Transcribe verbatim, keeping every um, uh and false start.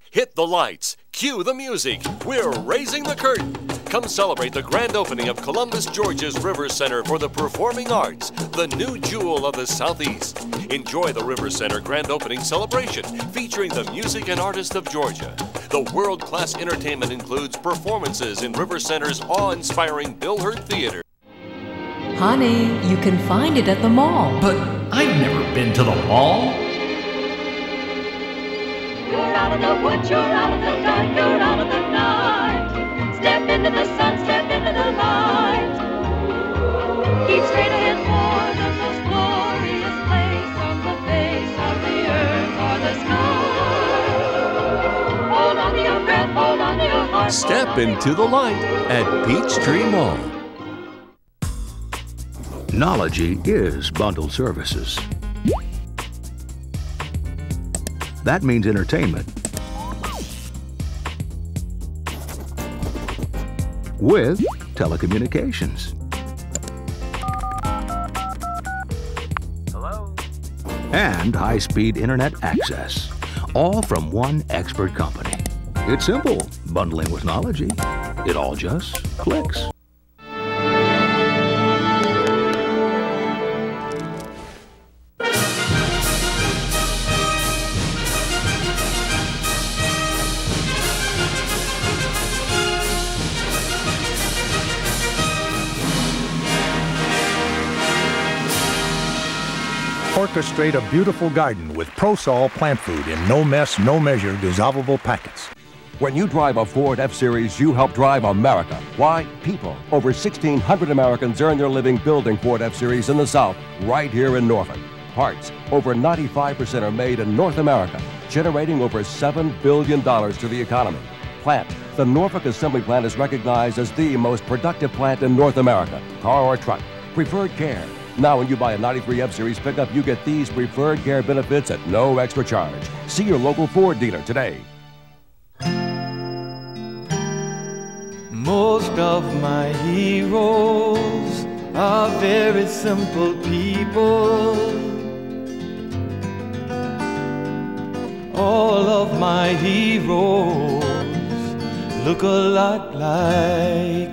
Hit the lights, cue the music. We're raising the curtain. Come celebrate the grand opening of Columbus, Georgia's River Center for the Performing Arts, the new jewel of the Southeast. Enjoy the River Center grand opening celebration featuring the music and artists of Georgia. The world-class entertainment includes performances in River Center's awe-inspiring Bill Hurt Theater. Honey, you can find it at the mall. But I've never been to the mall. You're out of the woods, you're out of the dark, you're out of the night. Step into the sun, step into the light. Keep straight ahead for the most glorious place on the face of the earth or the sky. Hold on to your breath, hold on to your heart. Step into the light at Peachtree Mall. Knology is bundled services. That means entertainment with telecommunications. Hello? And high-speed internet access, all from one expert company. It's simple, bundling with Knology. It all just clicks. Orchestrate a beautiful garden with ProSol plant food in no mess, no measure dissolvable packets. When you drive a Ford F-Series, you help drive America. Why? People. Over sixteen hundred Americans earn their living building Ford F-Series in the South, right here in Norfolk. Parts. Over ninety-five percent are made in North America, generating over seven billion dollars to the economy. Plant. The Norfolk Assembly Plant is recognized as the most productive plant in North America. Car or truck. Preferred care. Now when you buy a ninety-three F-Series pickup, you get these preferred care benefits at no extra charge. See your local Ford dealer today. Most of my heroes are very simple people. All of my heroes look a lot like